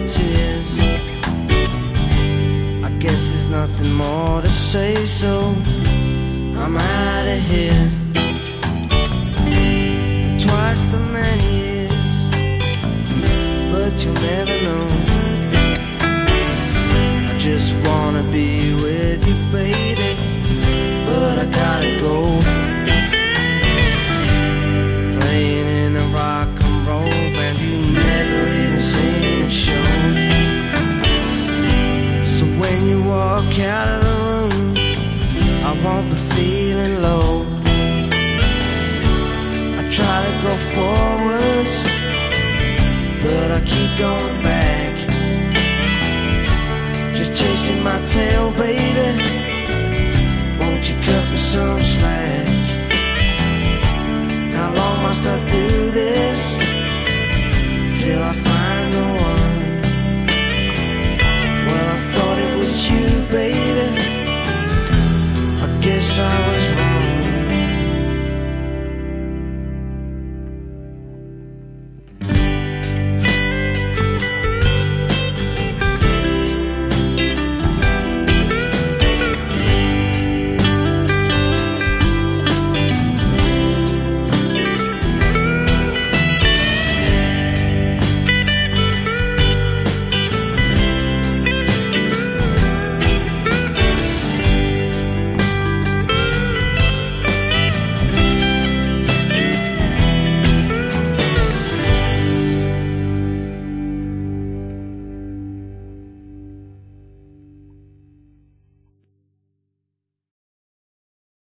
tears. I guess there's nothing more to say, so I'm out of here. Twice the many years, but you'll never know. I just wanna be with you, baby, but I gotta go. Playing in a rock and roll band you never even seen a show. So when you walk out of the room, I won't be feeling low. I try to go forwards, but I keep going back. Just chasing my tail, baby. Won't you cut me some slack? How long must I do